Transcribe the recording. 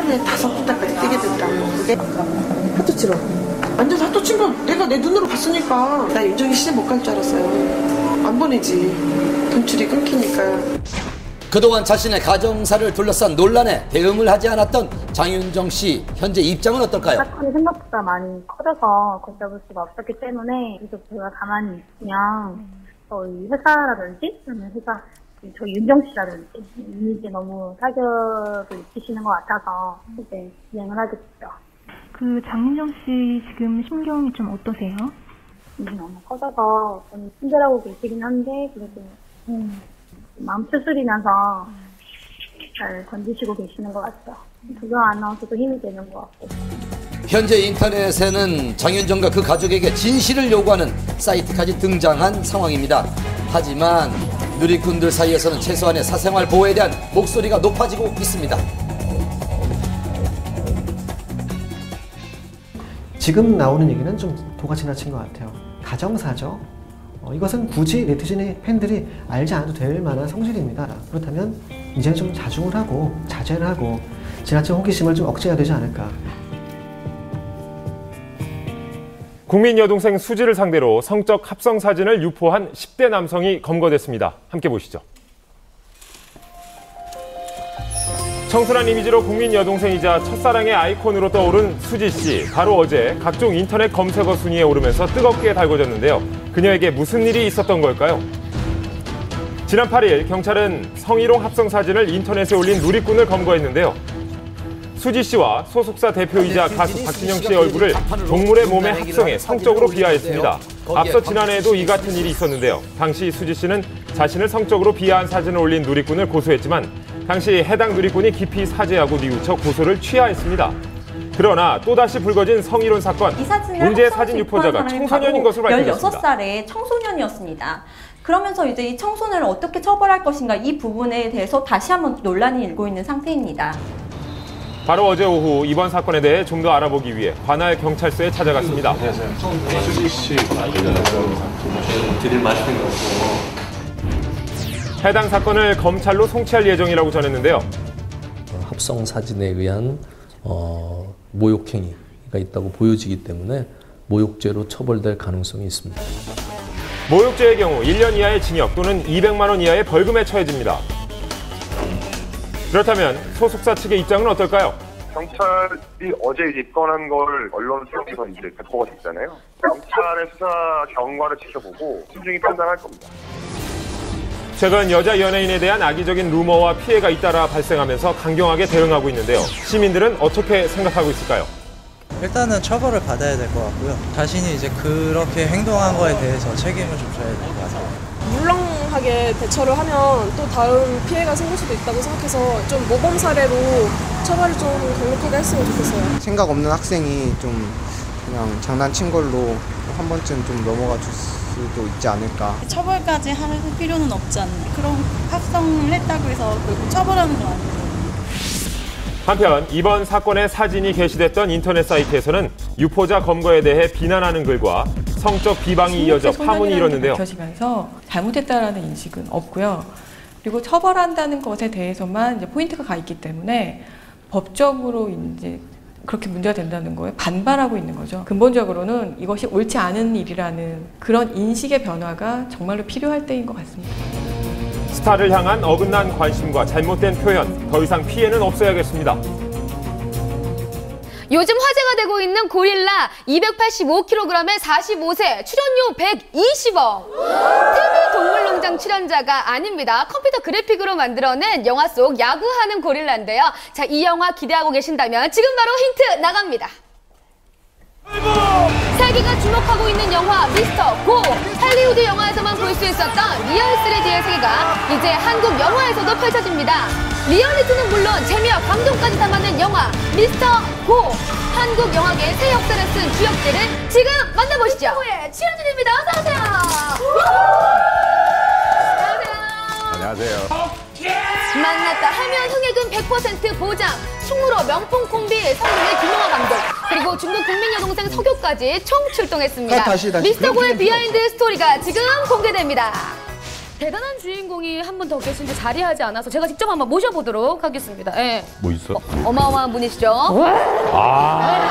달에 5달까지 뛰게 되더라고. 그게 하도 치러. 완전 사또 친 거 내가 내 눈으로 봤으니까 나 윤정이 시집 못 갈 줄 알았어요. 안 보내지. 돈줄이 끊기니까. 그동안 자신의 가정사를 둘러싼 논란에 대응을 하지 않았던 장윤정 씨 현재 입장은 어떨까요? 사건이 생각보다 많이 커져서 걷잡을 수가 없었기 때문에 계속 제가 가만히 있으면 저희 회사라든지 회사 저희 윤정 씨라든지 이미지에 너무 타격을 입히시는 것 같아서 이제 진행을 하게 됐죠. 그 장윤정 씨 지금 심경이 좀 어떠세요? 너무 커져서 좀 친절하고 계시긴 한데 그래도 마음 추스리면서 잘 던지시고 계시는 것 같아요. 조경 아나운서도 힘이 되는 것 같고. 현재 인터넷에는 장윤정과 그 가족에게 진실을 요구하는 사이트까지 등장한 상황입니다. 하지만 누리꾼들 사이에서는 최소한의 사생활 보호에 대한 목소리가 높아지고 있습니다. 지금 나오는 얘기는 좀 도가 지나친 것 같아요. 가정사죠. 이것은 굳이 네티즌의 팬들이 알지 않아도 될 만한 성질입니다. 그렇다면 이제는 좀 자중을 하고 자제를 하고 지나친 호기심을 좀 억제해야 되지 않을까. 국민 여동생 수지를 상대로 성적 합성 사진을 유포한 10대 남성이 검거됐습니다. 함께 보시죠. 청순한 이미지로 국민 여동생이자 첫사랑의 아이콘으로 떠오른 수지 씨. 바로 어제 각종 인터넷 검색어 순위에 오르면서 뜨겁게 달궈졌는데요. 그녀에게 무슨 일이 있었던 걸까요? 지난 8일 경찰은 성희롱 합성 사진을 인터넷에 올린 누리꾼을 검거했는데요. 수지 씨와 소속사 대표이자 가수 박진영 씨의 얼굴을 동물의 몸에 합성해 성적으로 비하했습니다. 앞서 지난해에도 이 같은 일이 있었는데요. 당시 수지 씨는 자신을 성적으로 비하한 사진을 올린 누리꾼을 고소했지만 당시 해당 누리꾼이 깊이 사죄하고 뉘우쳐 고소를 취하했습니다. 그러나 또다시 불거진 성희롱 사건, 문제의 사진 유포자가 청소년인 것으로 밝혀졌습니다. 16살의 청소년이었습니다. 그러면서 이제 이 청소년을 어떻게 처벌할 것인가 이 부분에 대해서 다시 한번 논란이 일고 있는 상태입니다. 바로 어제 오후 이번 사건에 대해 좀 더 알아보기 위해 관할 경찰서에 찾아갔습니다. 수지 씨 관련해서 드릴 말씀이 없고 해당 사건을 검찰로 송치할 예정이라고 전했는데요. 합성 사진에 의한 모욕행위가 있다고 보여지기 때문에 모욕죄로 처벌될 가능성이 있습니다. 모욕죄의 경우 1년 이하의 징역 또는 200만 원 이하의 벌금에 처해집니다. 그렇다면 소속사 측의 입장은 어떨까요? 경찰이 어제 이제 입건한 걸 언론 수석에서 이제 배포가 됐잖아요. 경찰의 수사 결과를 지켜보고 신중히 판단할 겁니다. 최근 여자 연예인에 대한 악의적인 루머와 피해가 잇따라 발생하면서 강경하게 대응하고 있는데요. 시민들은 어떻게 생각하고 있을까요? 일단은 처벌을 받아야 될 것 같고요. 자신이 이제 그렇게 행동한 거에 대해서 책임을 좀 져야 될 것 같아요. 물렁하게 대처를 하면 또 다음 피해가 생길 수도 있다고 생각해서 좀 모범 사례로 처벌을 좀 강력하게 했으면 좋겠어요. 생각 없는 학생이 좀 그냥 장난친 걸로 한 번쯤 좀 넘어가 줄 수도 있지 않을까. 처벌까지 할 필요는 없지 않나. 그럼 합성을 했다고 해서 처벌하는 건 아니에요. 한편 이번 사건의 사진이 게시됐던 인터넷 사이트에서는 유포자 검거에 대해 비난하는 글과 성적 비방이 이어져 파문이 일었는데요. 밝혀지면서 잘못했다라는 인식은 없고요. 그리고 처벌한다는 것에 대해서만 이제 포인트가 가 있기 때문에 법적으로 이제 그렇게 문제가 된다는 거에 반발하고 있는 거죠. 근본적으로는 이것이 옳지 않은 일이라는 그런 인식의 변화가 정말로 필요할 때인 것 같습니다. 스타를 향한 어긋난 관심과 잘못된 표현, 더 이상 피해는 없어야겠습니다. 요즘 화제가 되고 있는 고릴라 285kg에 45세, 출연료 120억. TV 동물농장 출연자가 아닙니다. 컴퓨터 그래픽으로 만들어낸 영화 속 야구하는 고릴라인데요. 자, 이 영화 기대하고 계신다면 지금 바로 힌트 나갑니다. 세계가 주목하고 있는 영화 미스터 고! 할리우드 영화에서만 볼 수 있었던 리얼 3D의 세계가 이제 한국 영화에서도 펼쳐집니다. 리얼리티는 물론 재미와 감동까지 담아낸 영화 미스터 고! 한국 영화계의 새 역사를 쓴 주역들을 지금 만나보시죠. 고의 출연진입니다. 어서오세요. 안녕하세요. 만났다 하면 흥행은 100% 보장. 충무로 명품 콤비 성공의 김용화 감독 그리고 중국 국민 여동생 석유까지 총 출동했습니다. 미스터 고의 비하인드 스토리가 지금 공개됩니다. 대단한 주인공이 한 분 더 계신데 자리하지 않아서 제가 직접 한번 모셔보도록 하겠습니다. 예. 뭐 있어? 어마어마한 분이시죠? 아.